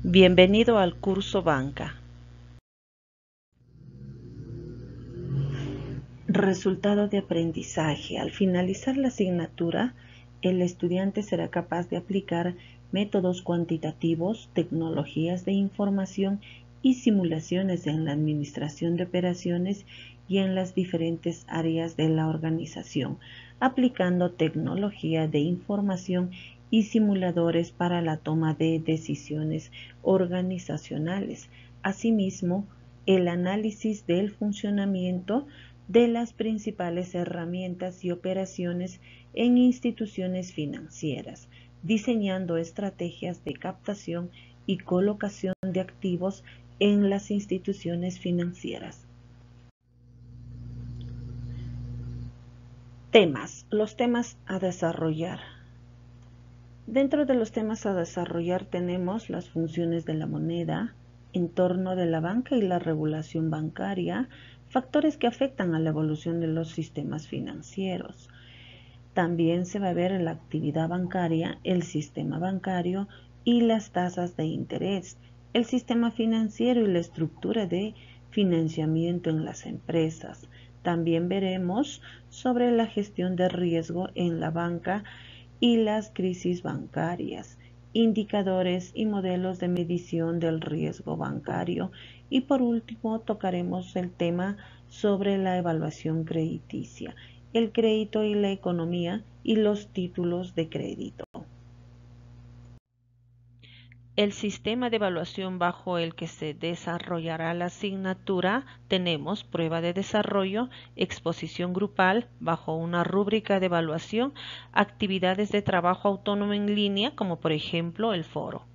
Bienvenido al curso Banca. Resultado de aprendizaje. Al finalizar la asignatura, el estudiante será capaz de aplicar métodos cuantitativos, tecnologías de información y simulaciones en la administración de operaciones y en las diferentes áreas de la organización, aplicando tecnología de información y simuladores para la toma de decisiones organizacionales. Asimismo, el análisis del funcionamiento de las principales herramientas y operaciones en instituciones financieras, diseñando estrategias de captación y colocación de activos en las instituciones financieras. Los temas a desarrollar. Dentro de los temas a desarrollar tenemos las funciones de la moneda, entorno de la banca y la regulación bancaria, factores que afectan a la evolución de los sistemas financieros. También se va a ver la actividad bancaria, el sistema bancario y las tasas de interés, el sistema financiero y la estructura de financiamiento en las empresas. También veremos sobre la gestión de riesgo en la banca y las crisis bancarias, indicadores y modelos de medición del riesgo bancario, y por último tocaremos el tema sobre la evaluación crediticia, el crédito y la economía y los títulos de crédito. El sistema de evaluación bajo el que se desarrollará la asignatura tenemos prueba de desarrollo, exposición grupal bajo una rúbrica de evaluación, actividades de trabajo autónomo en línea como por ejemplo el foro.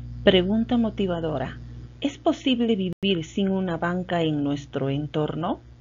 Pregunta motivadora: ¿es posible vivir sin una banca en nuestro entorno?